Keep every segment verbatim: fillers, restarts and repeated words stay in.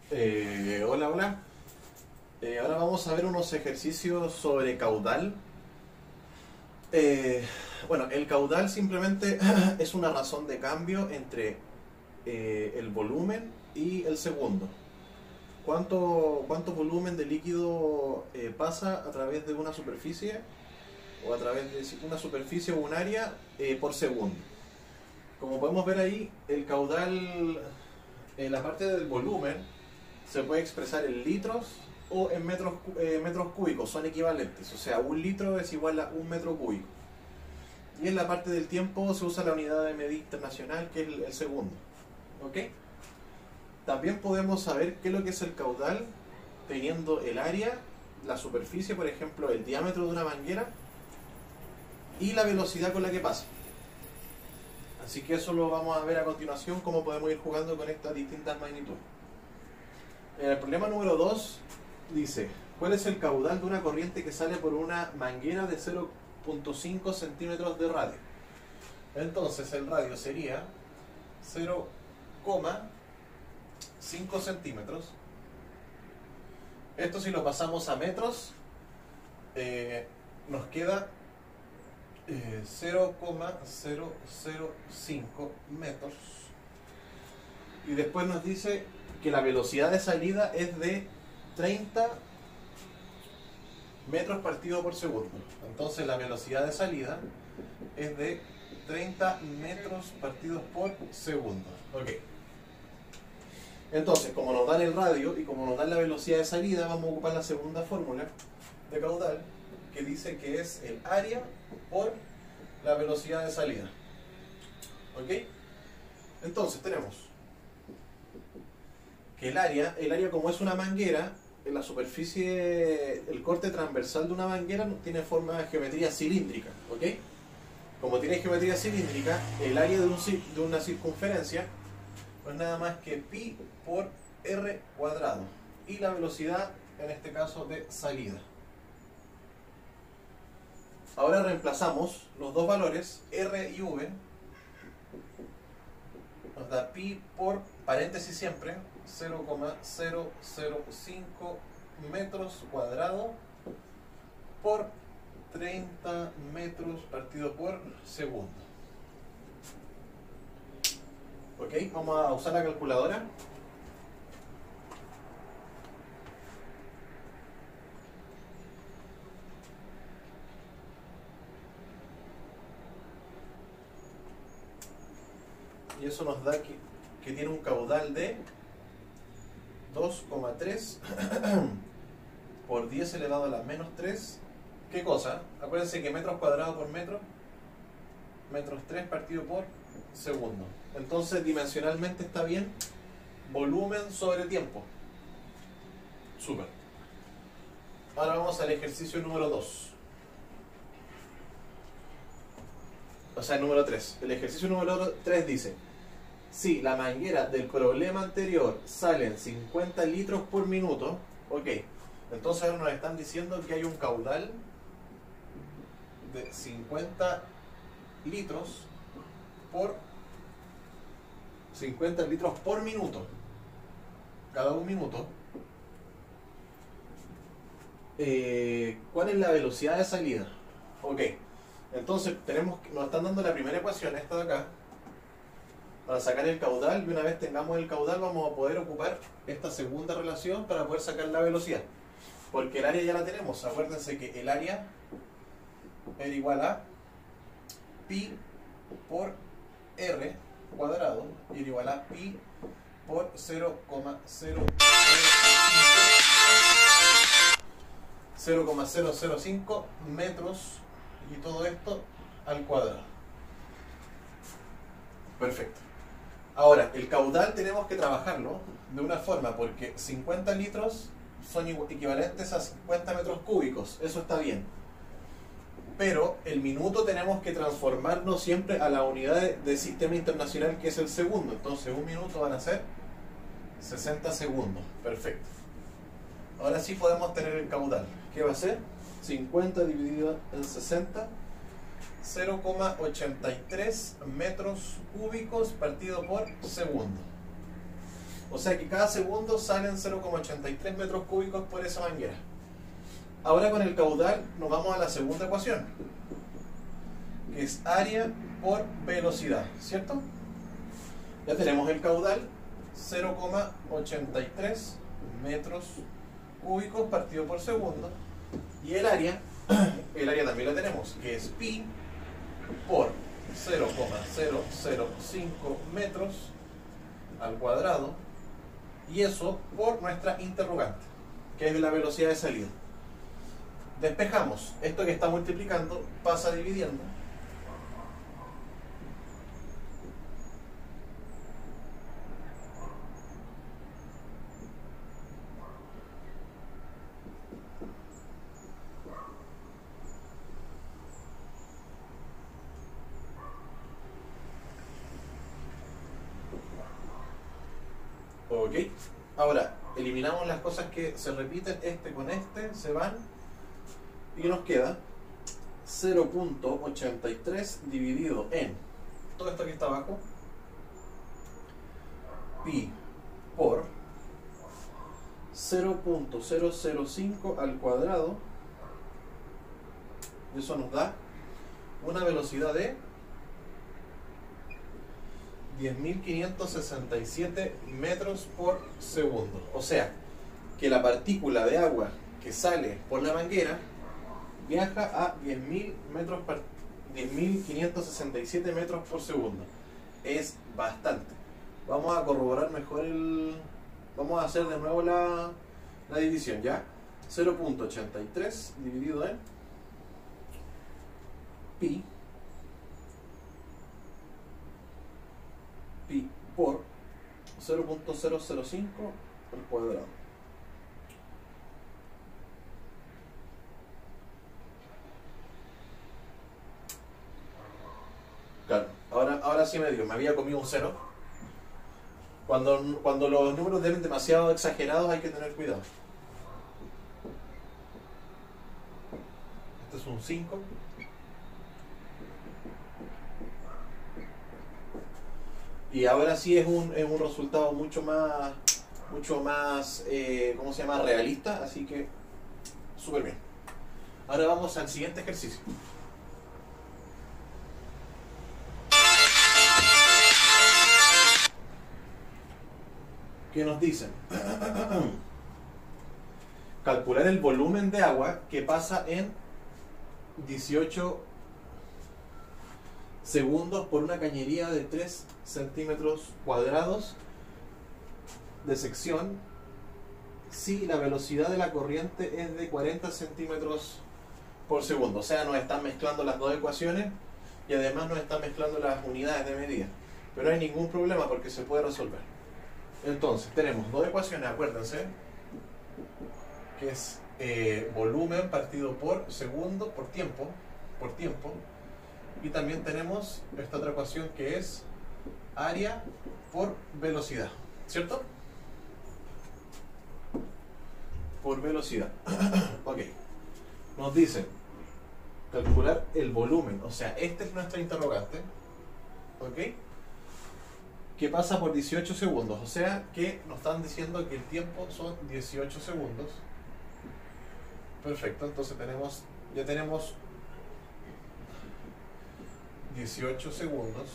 Eh, hola, hola. Eh, ahora vamos a ver unos ejercicios sobre caudal. Eh, bueno, el caudal simplemente es una razón de cambio entre eh, el volumen y el segundo. ¿Cuánto, cuánto volumen de líquido eh, pasa a través de una superficie o a través de una superficie o un área eh, por segundo? Como podemos ver ahí, el caudal, en la parte del volumen, se puede expresar en litros o en metros, eh, metros cúbicos, son equivalentes, o sea, un litro es igual a un metro cúbico. Y en la parte del tiempo se usa la unidad de medida internacional, que es el, el segundo. ¿Ok? También podemos saber qué es lo que es el caudal teniendo el área, la superficie, por ejemplo, el diámetro de una manguera y la velocidad con la que pasa. Así que eso lo vamos a ver a continuación, cómo podemos ir jugando con estas distintas magnitudes. En el problema número dos dice, ¿cuál es el caudal de una corriente que sale por una manguera de cero punto cinco centímetros de radio? Entonces el radio sería cero coma cinco centímetros. Esto si lo pasamos a metros, eh, nos queda eh, cero coma cero cero cinco metros. Y después nos dice que la velocidad de salida es de treinta metros partido por segundo. Entonces la velocidad de salida es de treinta metros partidos por segundo. Ok. Entonces, como nos dan el radio y como nos dan la velocidad de salida, vamos a ocupar la segunda fórmula de caudal, que dice que es el área por la velocidad de salida. ¿Ok? Entonces tenemos que el área, el área como es una manguera, en la superficie, el corte transversal de una manguera tiene forma de geometría cilíndrica. ¿Ok? Como tiene geometría cilíndrica, el área de, un, de una circunferencia no es nada más que pi por r cuadrado. Y la velocidad, en este caso, de salida. Ahora reemplazamos los dos valores, r y v. Nos da pi por, paréntesis siempre, cero coma cero cero cinco metros cuadrados por treinta metros partido por segundo. Ok, vamos a usar la calculadora. Y eso nos da que, que tiene un caudal de dos coma tres por diez elevado a la menos tres. ¿Qué cosa? Acuérdense que metros cuadrados por metro, metros tres partido por segundo. Entonces dimensionalmente está bien. Volumen sobre tiempo. Súper. Ahora vamos al ejercicio número dos. O sea, el número tres. El ejercicio número tres dice: si la manguera del problema anterior salen cincuenta litros por minuto, ok, entonces ahora nos están diciendo que hay un caudal de cincuenta litros por cincuenta litros por minuto, cada un minuto. Eh, ¿Cuál es la velocidad de salida? Ok, entonces tenemos, nos están dando la primera ecuación, esta de acá, para sacar el caudal, y una vez tengamos el caudal vamos a poder ocupar esta segunda relación para poder sacar la velocidad, porque el área ya la tenemos. Acuérdense que el área era igual a pi por r cuadrado y era igual a pi por cero coma cero cero cinco metros, y todo esto al cuadrado. Perfecto. Ahora, el caudal tenemos que trabajarlo de una forma, porque cincuenta litros son equivalentes a cincuenta metros cúbicos, eso está bien. Pero el minuto tenemos que transformarnos siempre a la unidad de, de sistema internacional, que es el segundo. Entonces un minuto van a ser sesenta segundos. Perfecto. Ahora sí podemos tener el caudal. ¿Qué va a ser? cincuenta dividido en sesenta, cero coma ochenta y tres metros cúbicos partido por segundo. O sea que cada segundo salen cero coma ochenta y tres metros cúbicos por esa manguera. Ahora con el caudal nos vamos a la segunda ecuación, que es área por velocidad, ¿cierto? Ya tenemos el caudal, cero coma ochenta y tres metros cúbicos partido por segundo. Y el área, el área también la tenemos, que es pi por cero coma cero cero cinco metros al cuadrado, y eso por nuestra interrogante, que es la velocidad de salida. Despejamos, esto que está multiplicando pasa dividiendo. Ok, ahora eliminamos las cosas que se repiten, este con este se van, y nos queda cero punto ochenta y tres dividido en todo esto que está abajo, pi por cero punto cero cero cinco al cuadrado, y eso nos da una velocidad de diez mil quinientos sesenta y siete metros por segundo. O sea, que la partícula de agua que sale por la manguera viaja a diez mil quinientos sesenta y siete metros por segundo. Es bastante. Vamos a corroborar mejor el... Vamos a hacer de nuevo la, la división, ¿ya? cero punto ochenta y tres dividido en pi pi por cero punto cero cero cinco al cuadrado. Claro, ahora, ahora sí me dio, me había comido un cero. Cuando, cuando los números vienen demasiado exagerados hay que tener cuidado. Este es un cinco. Y ahora sí es un, es un resultado mucho más, mucho más, eh, ¿cómo se llama? Realista, así que súper bien. Ahora vamos al siguiente ejercicio. ¿Qué nos dicen? Calcular el volumen de agua que pasa en dieciocho segundos por una cañería de tres centímetros cuadrados de sección si la velocidad de la corriente es de cuarenta centímetros por segundo. O sea, nos están mezclando las dos ecuaciones y además nos están mezclando las unidades de medida. Pero no hay ningún problema porque se puede resolver. Entonces, tenemos dos ecuaciones, acuérdense, que es eh, volumen partido por segundo, por tiempo, por tiempo. Y también tenemos esta otra ecuación que es área por velocidad, ¿cierto? Por velocidad. Ok. Nos dicen calcular el volumen, o sea, esta es nuestra interrogante, ¿ok? Que pasa por dieciocho segundos, o sea que nos están diciendo que el tiempo son dieciocho segundos. Perfecto, entonces tenemos, ya tenemos dieciocho segundos.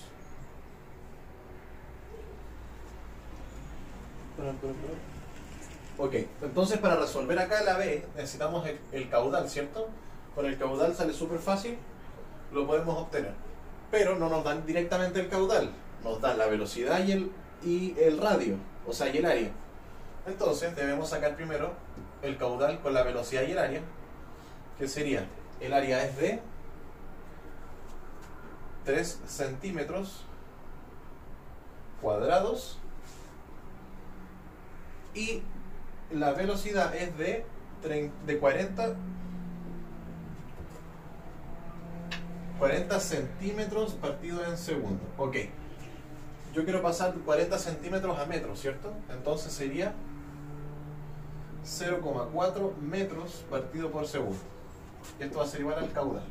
Ok, entonces para resolver acá la B necesitamos el, el caudal, ¿cierto? Con el caudal sale súper fácil, lo podemos obtener. Pero no nos dan directamente el caudal, nos dan la velocidad y el, y el radio, o sea, y el área. Entonces debemos sacar primero el caudal con la velocidad y el área, que sería, el área es de tres centímetros cuadrados y la velocidad es de, de cuarenta centímetros partido en segundo. Ok, yo quiero pasar cuarenta centímetros a metros, ¿cierto? Entonces sería cero coma cuatro metros partido por segundo. Esto va a ser igual al caudal.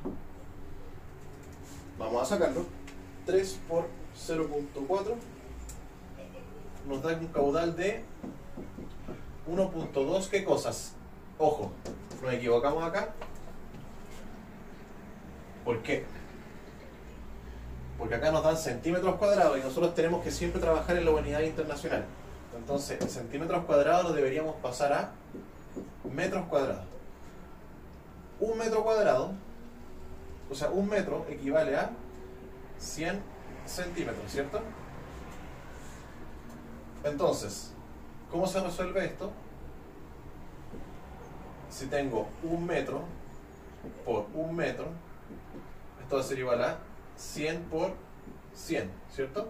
Vamos a sacarlo. tres por cero punto cuatro nos da un caudal de uno punto dos. ¿Qué cosas? Ojo, nos equivocamos acá. ¿Por qué? Porque acá nos dan centímetros cuadrados y nosotros tenemos que siempre trabajar en la unidad internacional. Entonces, en centímetros cuadrados lo deberíamos pasar a metros cuadrados. Un metro cuadrado, o sea, un metro equivale a cien centímetros, ¿cierto? Entonces, ¿cómo se resuelve esto? Si tengo un metro por un metro, esto va a ser igual a cien por cien, ¿cierto?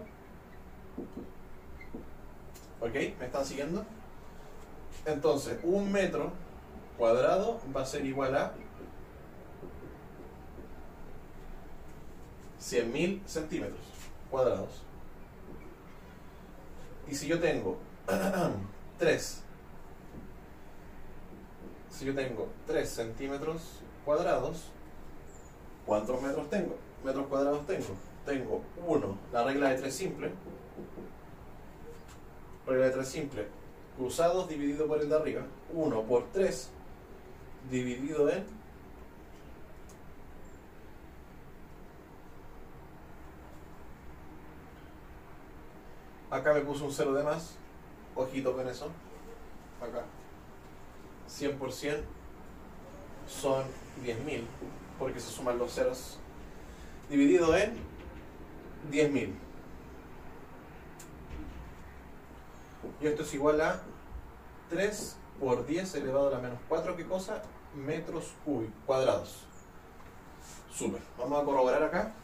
¿Ok? ¿Me están siguiendo? Entonces, un metro cuadrado va a ser igual a cien mil centímetros cuadrados. Y si yo tengo tres, si yo tengo tres centímetros cuadrados, ¿cuántos metros tengo? Metros cuadrados tengo. Tengo uno, la regla de tres simple. Regla de tres simple. Cruzados dividido por el de arriba. uno por tres dividido en acá me puse un cero de más. Ojito con eso. Acá. cien por cien son diez mil. Porque se suman los ceros. Dividido en diez mil. Y esto es igual a tres por diez elevado a la menos cuatro. ¿Qué cosa? Metros cúbicos cuadrados. Súper. Vamos a corroborar acá.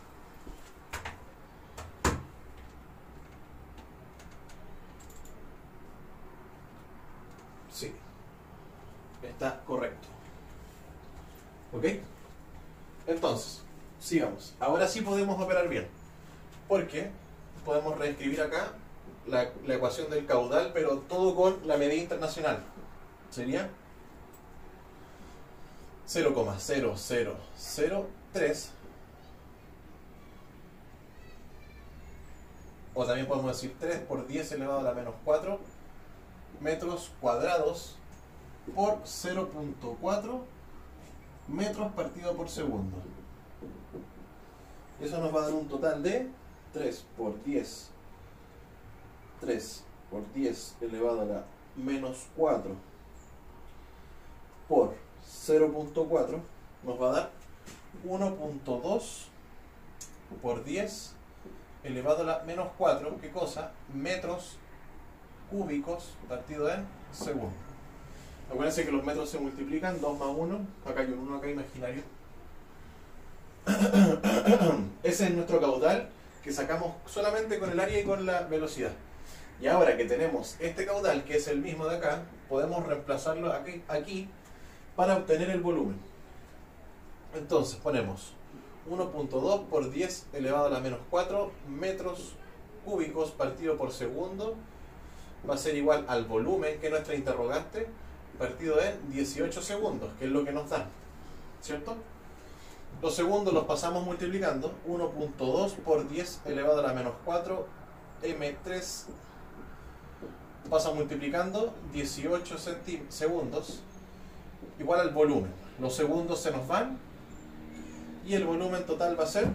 Sí. Está correcto. ¿Ok? Entonces, sigamos. Ahora sí podemos operar bien. Porque podemos reescribir acá la, la ecuación del caudal, pero todo con la medida internacional. Sería cero coma cero cero cero tres, o también podemos decir tres por diez elevado a la menos cuatro metros cuadrados por cero punto cuatro metros partido por segundo. Y eso nos va a dar un total de tres por diez, tres por diez elevado a la menos cuatro por cero punto cuatro nos va a dar uno punto dos por diez elevado a la menos cuatro. ¿Qué cosa? Metros cúbicos partido en segundo. Acuérdense que los metros se multiplican, dos más uno, acá hay un uno acá imaginario. Ese es nuestro caudal que sacamos solamente con el área y con la velocidad. Y ahora que tenemos este caudal, que es el mismo de acá, podemos reemplazarlo aquí, aquí para obtener el volumen. Entonces ponemos uno punto dos por diez elevado a la menos cuatro metros cúbicos partido por segundo. Va a ser igual al volumen, que es nuestra interrogante, partido en dieciocho segundos, que es lo que nos dan, ¿cierto? Los segundos los pasamos multiplicando. Uno punto dos por diez elevado a la menos cuatro eme tres pasa multiplicando dieciocho segundos igual al volumen. Los segundos se nos van y el volumen total va a ser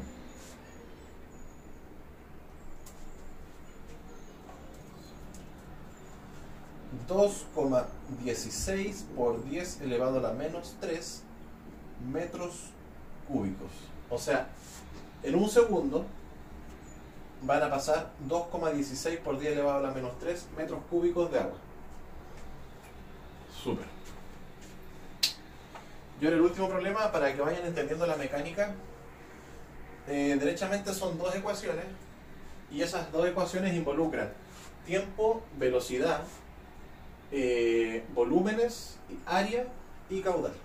dos coma dieciséis por diez elevado a la menos tres metros cúbicos. O sea, en un segundo van a pasar dos coma dieciséis por diez elevado a la menos tres metros cúbicos de agua. Súper. Y ahora el último problema, para que vayan entendiendo la mecánica. Eh, derechamente son dos ecuaciones, y esas dos ecuaciones involucran tiempo, velocidad, eh, volúmenes, área y caudal.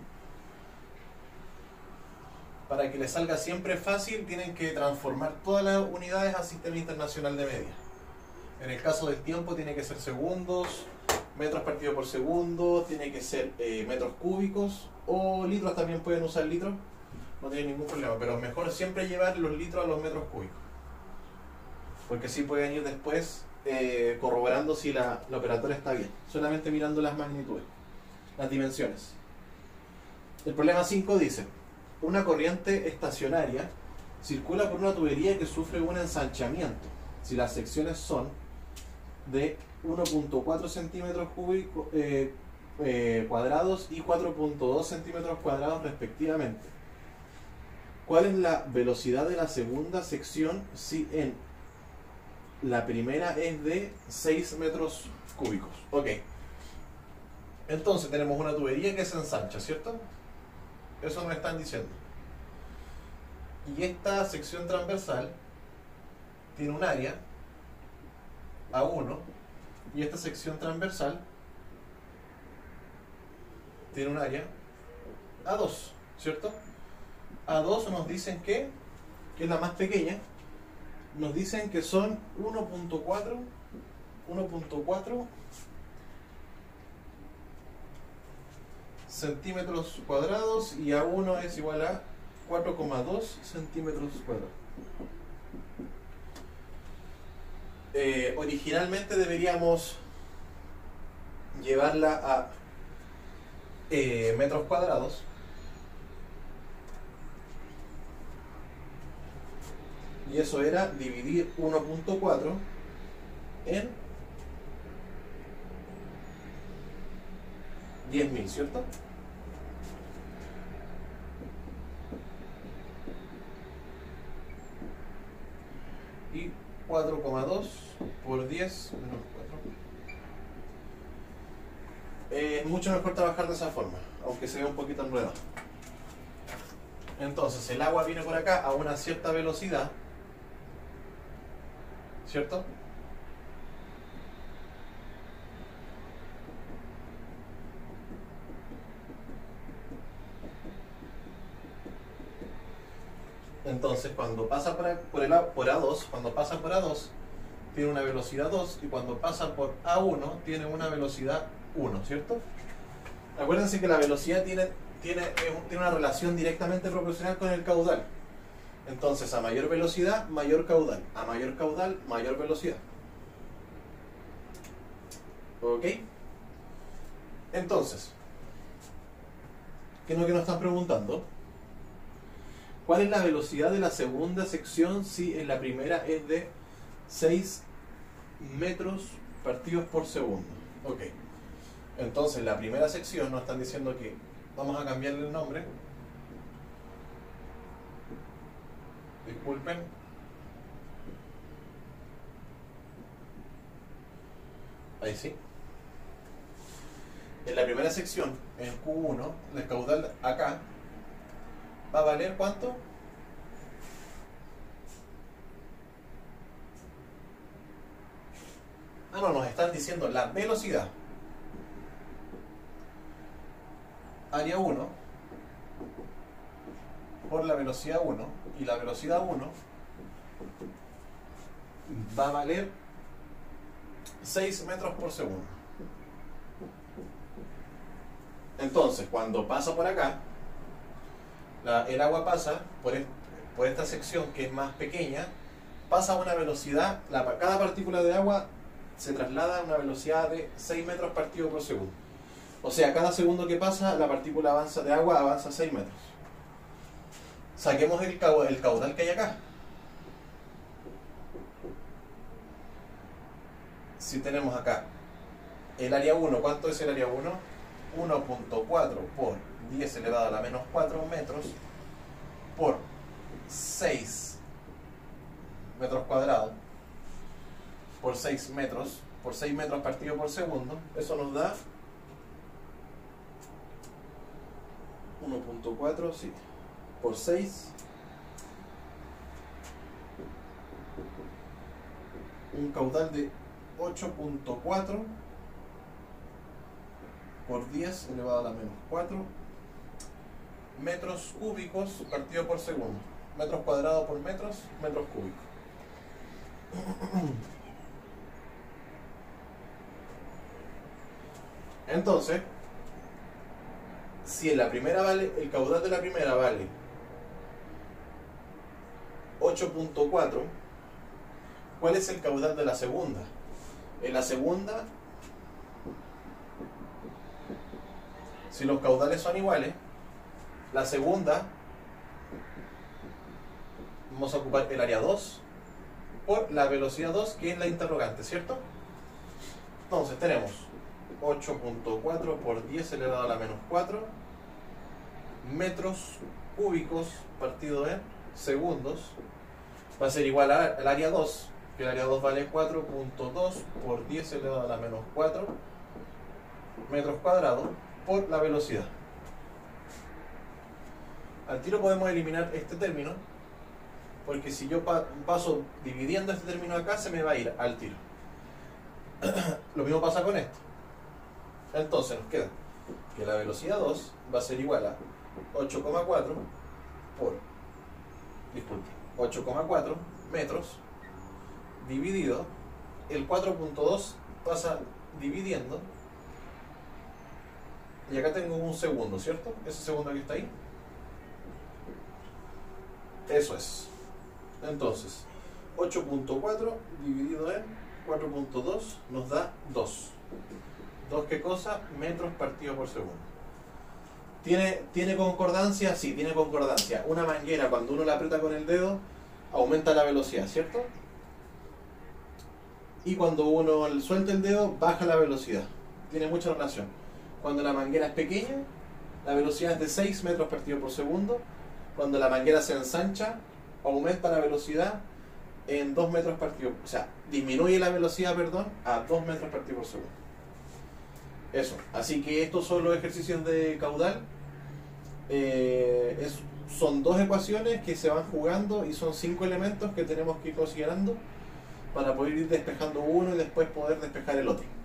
Para que les salga siempre fácil, tienen que transformar todas las unidades al sistema internacional de medidas. En el caso del tiempo tiene que ser segundos, metros partido por segundo, tiene que ser eh, metros cúbicos, o litros, también pueden usar litros, no tienen ningún problema, pero mejor siempre llevar los litros a los metros cúbicos, porque así pueden ir después eh, corroborando si la, la operatoria está bien, solamente mirando las magnitudes, las dimensiones. El problema cinco dice: una corriente estacionaria circula por una tubería que sufre un ensanchamiento si las secciones son de uno punto cuatro centímetros cúbicos eh, eh, cuadrados y cuatro punto dos centímetros cuadrados respectivamente. ¿Cuál es la velocidad de la segunda sección si en la primera es de seis metros cúbicos? Ok. Entonces tenemos una tubería que se ensancha, ¿cierto? Eso nos están diciendo. Y esta sección transversal tiene un área A uno y esta sección transversal tiene un área A dos, ¿cierto? A dos nos dicen que, que es la más pequeña, nos dicen que son uno punto cuatro centímetros cuadrados y A uno es igual a cuatro coma dos centímetros cuadrados. Eh, originalmente deberíamos llevarla a eh, metros cuadrados, y eso era dividir uno punto cuatro en diez mil, ¿cierto? Y cuatro coma dos por diez menos cuatro. Es mucho mejor trabajar de esa forma, aunque se vea un poquito enredado. Entonces el agua viene por acá a una cierta velocidad, ¿cierto? Entonces cuando pasa por, por, el, por A dos, cuando pasa por A dos, tiene una velocidad dos, y cuando pasa por A uno, tiene una velocidad uno, ¿cierto? Acuérdense que la velocidad tiene, tiene, tiene una relación directamente proporcional con el caudal. Entonces, a mayor velocidad, mayor caudal. A mayor caudal, mayor velocidad. ¿Ok? Entonces, ¿qué es lo que nos están preguntando? ¿Cuál es la velocidad de la segunda sección si en la primera es de seis metros partidos por segundo? Ok. Entonces, la primera sección nos están diciendo que vamos a cambiarle el nombre. Disculpen. Ahí sí. En la primera sección, en Q uno, el caudal acá va a valer ¿cuánto? Ah, no, nos están diciendo la velocidad. Área uno por la velocidad uno, y la velocidad uno va a valer seis metros por segundo. Entonces, cuando pasa por acá, la, el agua pasa por, est, por esta sección que es más pequeña, pasa a una velocidad, la, cada partícula de agua se traslada a una velocidad de seis metros partido por segundo. O sea, cada segundo que pasa, la partícula avanza de agua avanza seis metros. Saquemos el, el caudal que hay acá. Si tenemos acá el área uno, ¿cuánto es el área uno? uno punto cuatro por diez elevado a la menos cuatro metros por seis metros cuadrados por seis metros por seis metros partido por segundo. Eso nos da uno punto cuatro, sí, por seis, un caudal de ocho punto cuatro por diez elevado a la menos cuatro metros cúbicos partido por segundo. Metros cuadrados por metros, metros cúbicos. Entonces, si en la primera vale, el caudal de la primera vale ocho punto cuatro, ¿cuál es el caudal de la segunda? En la segunda, si los caudales son iguales, la segunda vamos a ocupar el área dos por la velocidad dos, que es la interrogante, ¿cierto? Entonces tenemos ocho punto cuatro por diez elevado a la menos cuatro metros cúbicos partido en segundos. Va a ser igual al área dos, que el área dos vale cuatro punto dos por diez elevado a la menos cuatro metros cuadrados por la velocidad. Al tiro podemos eliminar este término, porque si yo pa paso dividiendo este término acá, se me va a ir al tiro. Lo mismo pasa con esto. Entonces nos queda que la velocidad dos va a ser igual a ocho coma cuatro por, disculpe, ocho coma cuatro metros dividido, el cuatro punto dos pasa dividiendo, y acá tengo un segundo, ¿cierto? Ese segundo que está ahí. Eso es. Entonces, ocho punto cuatro dividido en cuatro punto dos nos da dos. ¿dos qué cosa? Metros partido por segundo. ¿Tiene, ¿Tiene concordancia? Sí, tiene concordancia. Una manguera, cuando uno la aprieta con el dedo, aumenta la velocidad, ¿cierto? Y cuando uno suelta el dedo, baja la velocidad. Tiene mucha relación. Cuando la manguera es pequeña, la velocidad es de seis metros partido por segundo. Cuando la manguera se ensancha, aumenta la velocidad en dos metros partido, o sea, disminuye la velocidad, perdón, a dos metros partido por segundo. Eso, así que estos son los ejercicios de caudal. Eh, es, son dos ecuaciones que se van jugando y son cinco elementos que tenemos que ir considerando para poder ir despejando uno y después poder despejar el otro.